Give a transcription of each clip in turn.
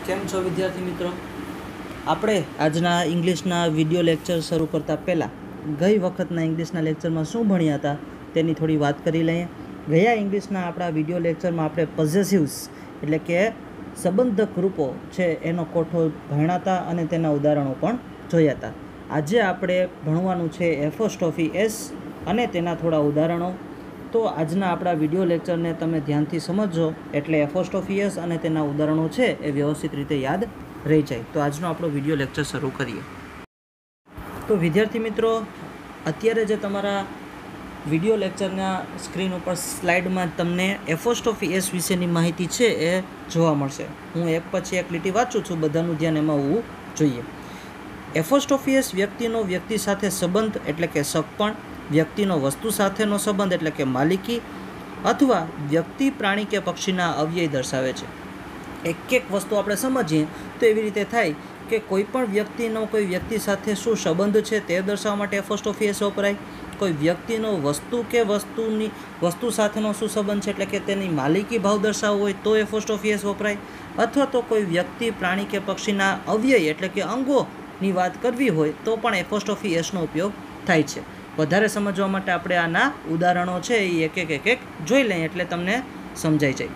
કેમ છો વિદ્યાર્થી મિત્રો? આપણે આજના ઇંગ્લિશના વિડીયો લેક્ચર શરૂ કરતાં પહેલાં ગઈ વખતના ઇંગ્લિશના લેક્ચરમાં શું ભણ્યા હતા તેની થોડી વાત કરી લઈએ. ગયા ઇંગ્લિશના આપણા વિડીયો લેક્ચરમાં આપણે પોઝેસિવ્સ એટલે કે સંબંધક રૂપો છે એનો કોઠો ભણ્યા હતા અને તેના ઉદાહરણો પણ જોયા હતા. આજે આપણે ભણવાનું છે એપોસ્ટ્રોફી એસ અને તેના થોડા ઉદાહરણો. તો આજના આપણા વિડીયો લેક્ચરને તમે ધ્યાનથી સમજજો એટલે એપોસ્ટ્રોફી એસ અને તેના ઉદાહરણો છે એ વ્યવસ્થિત રીતે યાદ રહી જાય. તો આજનો આપણો વિડીયો લેક્ચર શરૂ કરીએ. તો વિદ્યાર્થી મિત્રો, અત્યારે જે તમારા વિડીયો લેક્ચરના સ્ક્રીન ઉપર સ્લાઇડમાં તમને એપોસ્ટ્રોફી એસ વિશેની માહિતી છે એ જોવા મળશે. હું એક પછી એક લીટી વાંચું છું, બધાનું ધ્યાન એમાં હોવું જોઈએ. એપોસ્ટ્રોફી એસ વ્યક્તિનો વ્યક્તિ સાથે સંબંધ એટલે કે સગપણ, વ્યક્તિનો વસ્તુ સાથેનો સંબંધ એટલે કે માલિકી અથવા વ્યક્તિ પ્રાણી કે પક્ષીના અવ્યય દર્શાવે છે. એક એક વસ્તુ આપણે સમજીએ તો એવી રીતે થાય કે કોઈ પણ વ્યક્તિનો કોઈ વ્યક્તિ સાથે શું સંબંધ છે તે દર્શાવવા માટે એપોસ્ટ્રોફી એસ વપરાય. કોઈ વ્યક્તિનો વસ્તુ કે વસ્તુ સાથેનો શું સંબંધ છે એટલે કે તેની માલિકી ભાવ દર્શાવવો હોય તો એપોસ્ટ્રોફી એસ વપરાય. અથવા તો કોઈ વ્યક્તિ પ્રાણી કે પક્ષીના અવ્યય એટલે કે અંગોની વાત કરવી હોય તો પણ એપોસ્ટ્રોફી એસનો ઉપયોગ થાય છે. વધારે સમજવા માટે આપણે આના ઉદાહરણો છે એ એક એક જોઈ લઈએ એટલે તમને સમજાઈ જાય.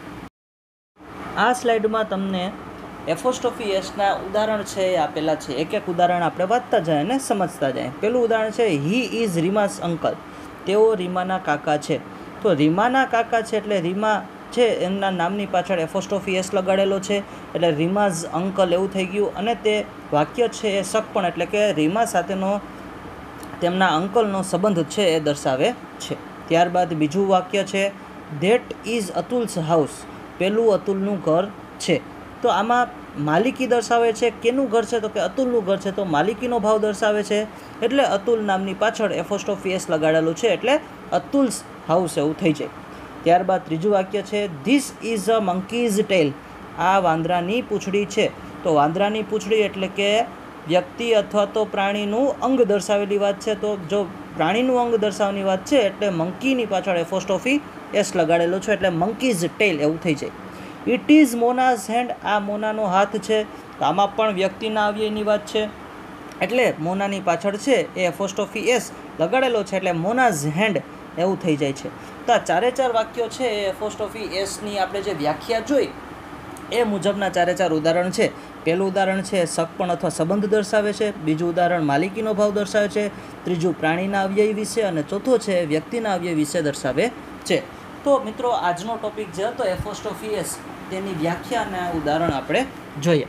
આ સ્લાઇડમાં તમને એપોસ્ટ્રોફી એસના ઉદાહરણ છે એ આપેલા છે. એક એક ઉદાહરણ આપણે વાંચતા જાય અને સમજતા જાય. પહેલું ઉદાહરણ છે હી ઇઝ રીમાસ અંકલ. તેઓ રીમાના કાકા છે. તો રીમાના કાકા છે એટલે રીમા છે એમના નામની પાછળ એપોસ્ટ્રોફી એસ લગાડેલો છે એટલે રીમાઝ અંકલ એવું થઈ ગયું. અને તે વાક્ય છે એ સગપણ એટલે કે રીમા સાથેનો તેમના અંકલનો સંબંધ છે એ દર્શાવે છે. ત્યારબાદ બીજું વાક્ય છે ધેટ ઇઝ અતુલ્સ હાઉસ. પેલું અતુલનું ઘર છે. તો આમાં માલિકી દર્શાવે છે. કેનું ઘર છે? તો કે અતુલનું ઘર છે. તો માલિકીનો ભાવ દર્શાવે છે એટલે અતુલ નામની પાછળ એપોસ્ટ્રોફી એસ લગાડેલું છે એટલે અતુલ્સ હાઉસ એવું થઈ જાય. ત્યારબાદ ત્રીજું વાક્ય છે this is a monkey's tail. આ વાંદરાની પૂંછડી છે. તો વાંદરાની પૂંછડી એટલે કે વ્યક્તિ અથવા તો પ્રાણીનું અંગ દર્શાવેલી વાત છે. તો જો પ્રાણીનું અંગ દર્શાવવાની વાત છે એટલે મંકીની પાછળ એપોસ્ટ્રોફી એસ લગાડેલો છે એટલે મંકીઝ ટેલ એવું થઈ જાય. It is Mona's hand. આ મોનાનો હાથ છે. તો આમાં પણ વ્યક્તિના અવ્યયની વાત છે એટલે મોનાની પાછળ છે એ એપોસ્ટ્રોફી એસ લગાડેલો છે એટલે મોનાઝ હેન્ડ એવું થઈ જાય છે. તો આ ચારે ચાર વાક્યો છે એ એપોસ્ટ્રોફી એસની આપણે જે વ્યાખ્યા જોઈ એ મુજબના ચારે ચાર ઉદાહરણ છે. પહેલું ઉદાહરણ છે સગપણ અથવા સંબંધ દર્શાવે છે. બીજું ઉદાહરણ માલિકીનો ભાવ દર્શાવે છે. ત્રીજું પ્રાણીના અવ્યય વિશે અને ચોથો છે વ્યક્તિના અવ્યય વિશે દર્શાવે છે. તો મિત્રો, આજનો ટોપિક જે હતો એપોસ્ટ્રોફી એસ તેની વ્યાખ્યા અને ઉદાહરણ આપણે જોઈએ.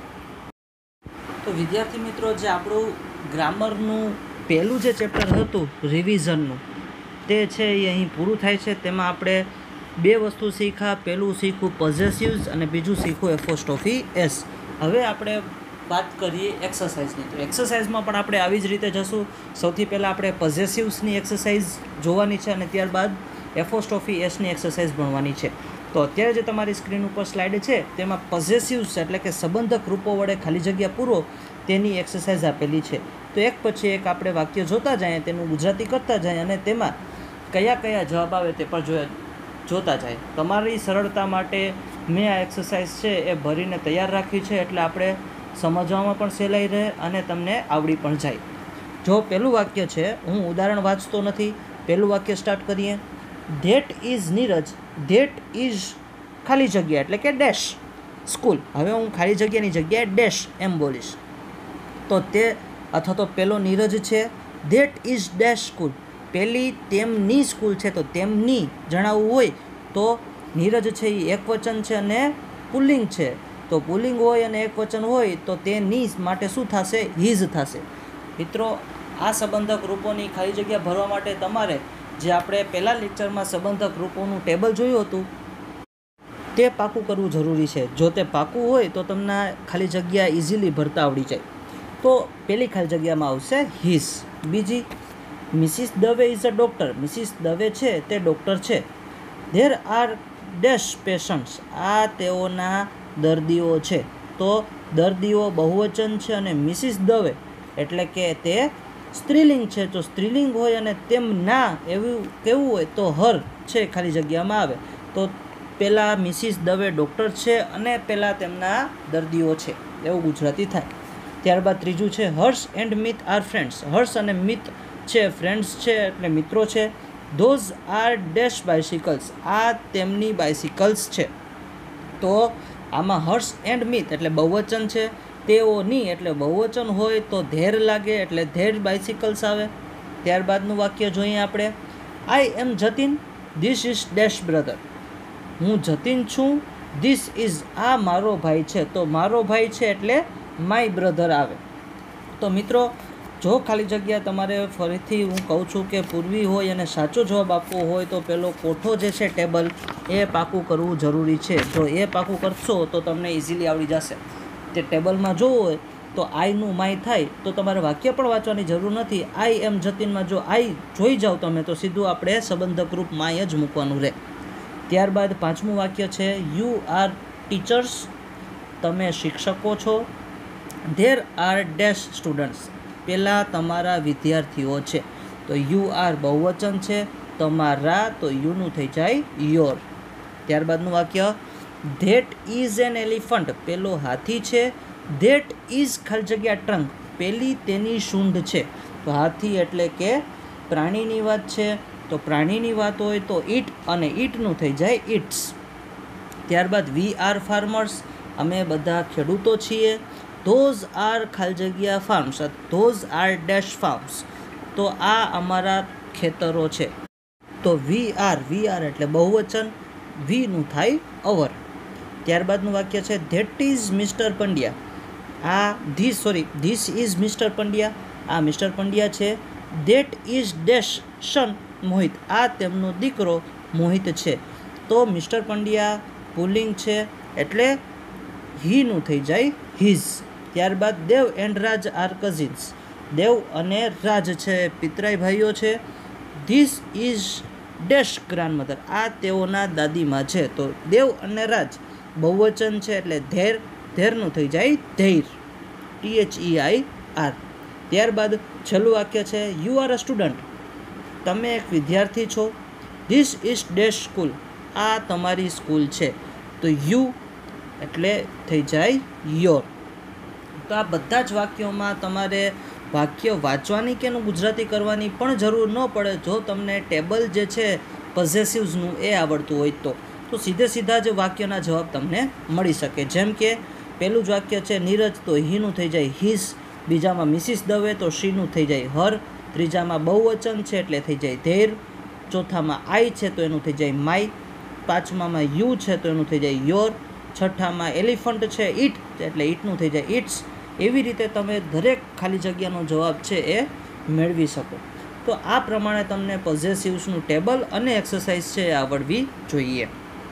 તો વિદ્યાર્થી મિત્રો, જે આપણું ગ્રામરનું પહેલું જે ચેપ્ટર હતું રિવિઝનનું તે છે એ અહીં પૂરું થાય છે. તેમાં આપણે બે વસ્તુ શીખ્યા. પહેલું શીખવું પોઝેસિવ્સ અને બીજું શીખવું એપોસ્ટ્રોફી એસ. હવે આપણે વાત કરીએ એક્સરસાઇઝની. તો એક્સરસાઇઝમાં પણ આપણે આવી જ રીતે જશું. સૌથી પહેલાં આપણે પોઝેસિવ્સની એક્સરસાઇઝ જોવાની છે અને ત્યારબાદ એપોસ્ટ્રોફી એસની એક્સરસાઇઝ ભણવાની છે. તો અત્યારે જે તમારી સ્ક્રીન ઉપર સ્લાઇડ છે તેમાં પોઝેસિવ્સ એટલે કે સંબંધક રૂપો વડે ખાલી જગ્યા પૂરો તેની એક્સરસાઇઝ આપેલી છે. તો એક પછી એક આપણે વાક્ય જોતા જાય, તેનું ગુજરાતી કરતા જાય અને તેમાં કયા કયા જવાબ આવે તે પણ જોતા જાય. તમારી સરળતા માટે મેં આ એક્સરસાઇઝ છે એ ભરીને તૈયાર રાખી છે એટલે આપણે સમજવામાં પણ સહેલાઈ રહે અને તમને આવડી પણ જાય. જો પહેલું વાક્ય છે, હું ઉદાહરણ વાંચતો નથી, પહેલું વાક્ય સ્ટાર્ટ કરીએ. That is Niraj. That is ખાલી જગ્યા એટલે કે ડેશ સ્કૂલ. હવે હું ખાલી જગ્યાની જગ્યાએ ડેશ એમ બોલીશ. તો તે અથવા તો પેલો નીરજ છે. That is dash school. પહેલી તેમની સ્કૂલ છે. તો તેમની જણાવવું હોય તો નીરજ છે એ એક વચન છે અને પુલ્લિંગ છે. તો પુલ્લિંગ હોય અને એક વચન હોય તો તેની માટે શું થશે? હિઝ થશે. મિત્રો, આ સંબંધક રૂપોની ખાલી જગ્યા ભરવા માટે તમારે જે આપણે પહેલાં લેક્ચરમાં સંબંધક રૂપોનું ટેબલ જોયું હતું તે પાકું કરવું જરૂરી છે. જો તે પાકું હોય તો તમને ખાલી જગ્યા ઇઝીલી ભરતા આવડી જાય. તો પહેલી ખાલી જગ્યામાં આવશે હિઝ. બીજી, Mrs Dave is a doctor. Mrs Dave છે તે ડૉક્ટર છે. There are dash patients. આ તેઓના દર્દીઓ છે. તો દર્દીઓ બહુવચન છે અને મિસિસ દવે એટલે કે તે સ્ત્રીલિંગ છે. તો સ્ત્રીલિંગ હોય અને તેમના એવું કેવું હોય તો હર છે ખાલી જગ્યામાં આવે. તો પેલા મિસિસ દવે ડૉક્ટર છે અને પેલા તેમના દર્દીઓ છે, એવું ગુજરાતી થાય. ત્યારબાદ ત્રીજું છે Harsh and Mit are friends. Harsh અને મિત છે ફ્રેન્ડ્સ છે એટલે મિત્રો છે. Those are dash bicycles. આ તેમની બાઇસિકલ્સ છે. તો આમાં હર્ષ એન્ડ મિત એટલે બહુવચન છે, તેઓની એટલે બહુવચન હોય તો ધેર લાગે એટલે ધેર બાઇસિકલ્સ આવે. ત્યારબાદનું વાક્ય જોઈએ આપણે. I am Jatin, this is dash brother. હું જતીન છું, ધીસ ઇઝ આ મારો ભાઈ છે. તો મારો ભાઈ છે એટલે માય બ્રધર આવે. તો મિત્રો જો ખાલી જગ્યા તમારે ફરીથી હું કહું છું કે પૂરવી હોય અને સાચો જવાબ આપવો હોય તો પેલો કોઠો જે છે ટેબલ એ પાકું કરવું જરૂરી છે. જો એ પાકું કરશો તો તમને ઇઝીલી આવડી જશે. તે ટેબલમાં જોવું હોય તો આઈનું માય થાય તો તમારે વાક્ય પણ વાંચવાની જરૂર નથી. આઈ એમ જતીનમાં જો આઈ જોઈ જાઓ તમે તો સીધું આપણે સંબંધક રૂપ માય જ મૂકવાનું રહે. ત્યારબાદ પાંચમું વાક્ય છે યુ આર ટીચર્સ. તમે શિક્ષકો છો. There are dash students. પહેલાં તમારા વિદ્યાર્થીઓ છે. તો યુ આર બહુવચન છે, તમારા તો યુનું થઈ જાય યોર. ત્યારબાદનું વાક્ય ધેટ ઇઝ એન એલિફન્ટ. પેલો હાથી છે. ધેટ ઇઝ ખાલી જગ્યા ટ્રંક. પેલી તેની સૂંઢ છે. તો હાથી એટલે કે પ્રાણીની વાત છે. તો પ્રાણીની વાત હોય તો ઈટ અને ઈટનું થઈ જાય ઇટ્સ. ત્યારબાદ વી આર ફાર્મર્સ. અમે બધા ખેડૂતો છીએ. ધોઝ આર ખાલી જગ્યા farms. Those are dash farms. તો આ અમારા ખેતરો છે. તો વી આર એટલે બહુવચન, વીનું થાય અવર. ત્યારબાદનું વાક્ય છે that is Mr Pandya. This is Mr Pandya. આ મિસ્ટર પંડ્યા છે. That is dash son Mohit. આ તેમનો દીકરો મોહિત છે. તો મિસ્ટર પંડ્યા પુલ્લિંગ છે એટલે હીનું થઈ જાય હિઝ. ત્યારબાદ Dev and Raj are cousins. Dev અને રાજ છે પિતરાઈ ભાઈઓ છે. This is dash grandmother. આ તેઓના દાદીમાં છે. તો દેવ અને રાજ બહુવચન છે એટલે ધેરનું થઈ જાય ધૈર, THEIR. ત્યારબાદ છેલ્લું વાક્ય છે યુ આર અ સ્ટુડન્ટ. તમે એક વિદ્યાર્થી છો. This is dash school. આ તમારી સ્કૂલ છે. તો યુ એટલે થઈ જાય યોર. તો આ બધા જ વાક્યોમાં તમારે વાક્ય વાંચવાની કે એનું ગુજરાતી કરવાની પણ જરૂર ન પડે જો તમને ટેબલ જે છે પોઝેસિવ્સનું એ આવડતું હોય તો સીધા જ વાક્યના જવાબ તમને મળી શકે. જેમ કે પહેલું જ વાક્ય છે નીરજ, તો હીનું થઈ જાય હિઝ. બીજામાં મિસિસ દવે તો શીનું થઈ જાય હર. ત્રીજામાં બહુવચન છે એટલે થઈ જાય ધેર. ચોથામાં આઈ છે તો એનું થઈ જાય માય. પાંચમામાં યુ છે તો એનું થઈ જાય યોર. છઠ્ઠામાં એલિફન્ટ છે ઈટ એટલે ઈટનું થઈ જાય ઇટ્સ. એવી રીતે તમે દરેક ખાલી જગ્યાનો જવાબ છે એ મેળવી શકો. તો આ પ્રમાણે તમને પોઝેસિવ્સનું ટેબલ અને એક્સરસાઇઝ છે એ આવડવી જોઈએ.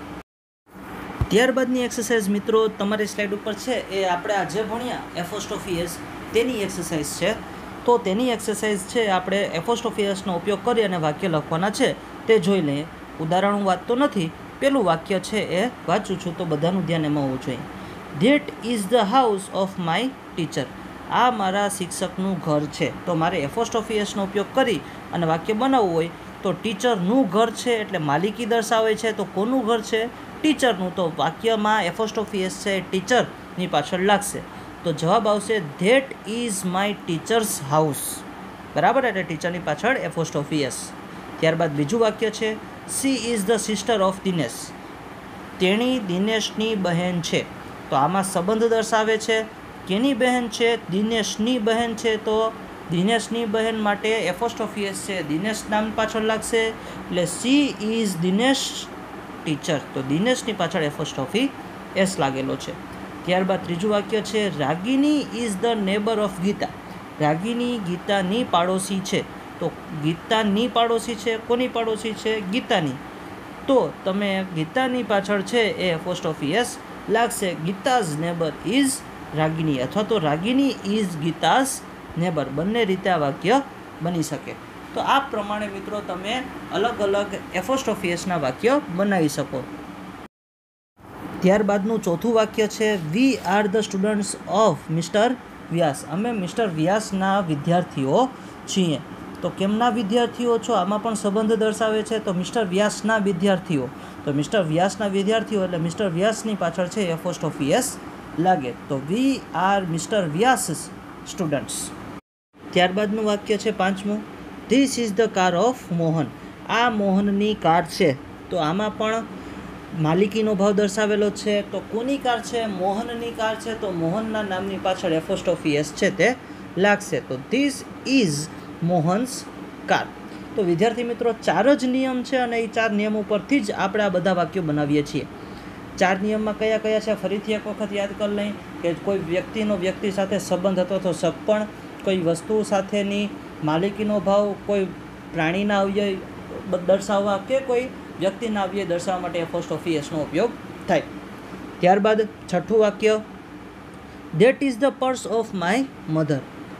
ત્યારબાદની એક્સરસાઇઝ મિત્રો તમારી સ્લાઇડ ઉપર છે એ આપણે આજે ભણ્યા એપોસ્ટ્રોફી એસ તેની એક્સરસાઇઝ છે. તો તેની એક્સરસાઇઝ છે આપણે એપોસ્ટ્રોફી એસનો ઉપયોગ કરી અને વાક્ય લખવાના છે તે જોઈ લઈએ. ઉદાહરણ હું વાંચતો નથી, પેલું વાક્ય છે એ વાંચું છું તો બધાનું ધ્યાન એમાં હોવું જોઈએ. That is the house of my teacher. આ મારા શિક્ષકનું ઘર છે. તો મારે એપોસ્ટ્રોફી એસનો ઉપયોગ કરી અને વાક્ય બનાવવું હોય તો ટીચરનું ઘર છે એટલે માલિકી દર્શાવે છે. તો કોનું ઘર છે? ટીચરનું. તો વાક્યમાં એપોસ્ટ્રોફી એસ છે ટીચરની પાછળ લાગશે. તો જવાબ આવશે that is my teacher's house. બરાબર, એટલે ટીચરની પાછળ એપોસ્ટ્રોફી એસ. ત્યારબાદ બીજું વાક્ય છે she is the sister of Dinesh. તેણી દિનેશની બહેન છે. તો આમાં સંબંધ દર્શાવે છે. કેની બહેન છે? દિનેશની બહેન છે. તો દિનેશની બહેન માટે એપોસ્ટ્રોફી એસ છે દિનેશ નામ પાછળ લાગશે એટલે સી ઇઝ દિનેશ ટીચર. તો દિનેશની પાછળ એપોસ્ટ્રોફી એસ લાગેલો છે. ત્યારબાદ ત્રીજું વાક્ય છે Ragini is the neighbour of Gita. Ragini ગીતાની પાડોશી છે. તો ગીતાની પાડોશી છે. કોની પાડોશી છે? ગીતાની. તો તમે ગીતાની પાછળ છે એ એપોસ્ટ્રોફી એસ લાગશે. ગીતાઝ નેબર ઇઝ રાગિની અથવા તો રાગિની ઇઝ ગીતાઝ નેબર. બંને રીતે આ વાક્ય બની શકે. તો આ પ્રમાણે મિત્રો તમે અલગ અલગ એપોસ્ટ્રોફી એસના વાક્ય બનાવી શકો. ત્યારબાદનું ચોથું વાક્ય છે we are the students of Mr Vyas. અમે મિસ્ટર વ્યાસના વિદ્યાર્થીઓ છીએ. તો કેમના વિદ્યાર્થીઓ છો આમાં પણ સંબંધ દર્શાવે છે, તો મિસ્ટર વ્યાસના વિદ્યાર્થીઓ. તો મિસ્ટર વ્યાસના વિદ્યાર્થીઓ એટલે મિસ્ટર વ્યાસની પાછળ છે એપોસ્ટ્રોફી એસ લાગે. તો we are Mr Vyas students. ત્યારબાદનું વાક્ય છે 5મું, this is the car of Mohan. આ મોહનની કાર છે. તો આમાં પણ માલિકીનો ભાવ દર્શાવેલો છે. તો કોની કાર છે? મોહનની કાર છે. તો મોહનના નામની પાછળ એપોસ્ટ્રોફી એસ છે તે લાગશે. તો ધીસ ઇઝ મોહન્સ કાર. તો વિદ્યાર્થી મિત્રો 4 જ નિયમ છે અને એ 4 નિયમો પરથી જ આપણે આ બધા વાક્યો બનાવીએ છીએ. 4 નિયમમાં કયા કયા છે ફરીથી એક વખત યાદ કરી લઈએ કે કોઈ વ્યક્તિનો વ્યક્તિ સાથે સંબંધ હતો તો સગપણ, કોઈ વસ્તુ સાથેની માલિકીનો ભાવ, કોઈ પ્રાણીના અવયવ દર્શાવવા કે કોઈ વ્યક્તિના અવયવ દર્શાવવા માટે એપોસ્ટ્રોફી એસનો ઉપયોગ થાય. ત્યારબાદ 6થું વાક્ય, that is the purse of my mother.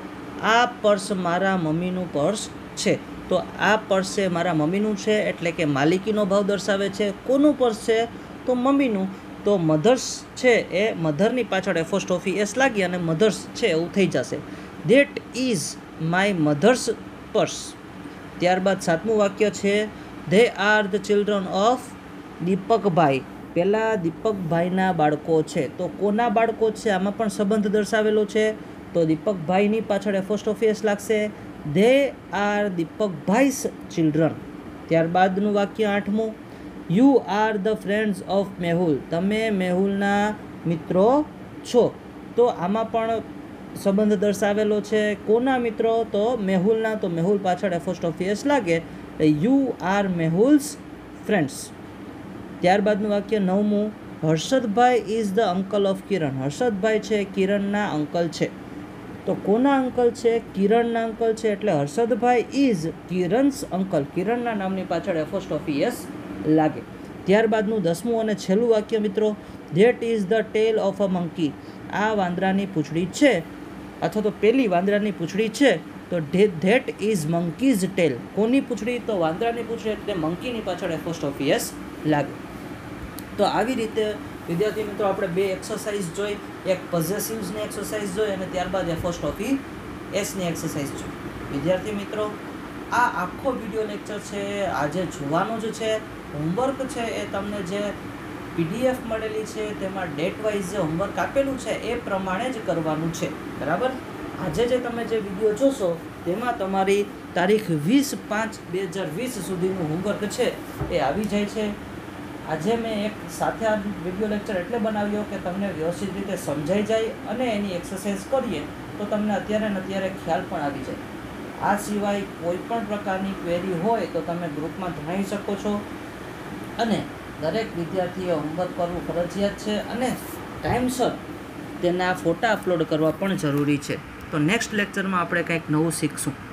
આ પર્સ મારા મમ્મીનું પર્સ છે. તો આ પર્સ છે મારા મમ્મીનું છે એટલે કે માલિકીનો ભાવ દર્શાવે છે. કોનું પર્સ છે? તો મમ્મીનું. તો મધર્સ છે એ મધરની પાછળ એપોસ્ટ્રોફી એસ લાગી અને મધર્સ છે એવું થઈ જશે. That is my mother's purse. ત્યારબાદ 7મું વાક્ય છે, they are the children of Deepakbhai. પહેલાં દીપકભાઈના બાળકો છે. તો કોના બાળકો છે આમાં પણ સંબંધ દર્શાવેલો છે. તો દીપકભાઈની પાછળ એપોસ્ટ્રોફી એસ લાગશે. They are Deepakbhai's children. ત્યારબાદનું વાક્ય 8મું, you are the friends of Mehul. તમે મેહુલના મિત્રો છો. તો આમાં પણ સંબંધ દર્શાવેલો છે. કોના મિત્રો? તો મેહુલના. તો મેહુલ પાછળ એપોસ્ટ્રોફી એસ લાગે. You are Mehul's friends. ત્યારબાદનું વાક્ય 9મું, Harshadbhai is the uncle of Kiran. Harshadbhai છે કિરણના અંકલ છે. તો કોના અંકલ છે? કિરણના અંકલ છે. એટલે હર્ષદભાઈ ઇઝ કિરણ્સ અંકલ. કિરણના નામની પાછળ એપોસ્ટ્રોફી એસ લાગે. ત્યારબાદનું 10મું અને છેલ્લું વાક્ય મિત્રો, that is the tail of a monkey. આ વાંદરાની પૂંછડી છે અથવા તો પેલી વાંદરાની પૂંછડી છે. તો ધેટ ઇઝ મંકીઝ ટેલ. કોની પૂંછડી? તો વાંદરાની પૂંછડી એટલે મંકીની પાછળ એપોસ્ટ્રોફી એસ લાગે. તો આવી રીતે વિદ્યાર્થી મિત્રો આપણે 2 એક્સરસાઇઝ જોઈ, એક પોઝેસિવ્સની એક્સરસાઇઝ જોઈ અને ત્યારબાદ એપોસ્ટ્રોફી એસની એક્સરસાઇઝ જોઈ. વિદ્યાર્થી મિત્રો આ આખો વિડીયો લેક્ચર છે આજે જોવાનો જ છે. હોમવર્ક છે એ તમને જે PDF મળેલી છે તેમાં ડેટ વાઇઝ જે હોમવર્ક આપેલું છે એ પ્રમાણે જ કરવાનું છે. બરાબર? આજે જે તમે જે વિડીયો જોશો તેમાં તમારી તારીખ 20/5/2020 સુધીનું હોમવર્ક છે એ આવી જાય છે. આજે મેં એક સાથે આ વિડીયો લેક્ચર એટલે બનાવ્યો કે તમને વ્યવસ્થિત રીતે સમજાઈ જાય અને એની એક્સરસાઇઝ કરીએ તો તમને અત્યારે ને અત્યારે ખ્યાલ પણ આવી જાય. આ સિવાય કોઈ પણ પ્રકારની ક્વેરી હોય તો તમે ગ્રુપમાં જણાવી શકો છો. અને દરેક વિદ્યાર્થીએ હોમવર્ક કરવું ફરજિયાત છે અને ટાઈમસર તેના ફોટા અપલોડ કરવા પણ જરૂરી છે. તો નેક્સ્ટ લેક્ચરમાં આપણે કંઈક નવું શીખશું.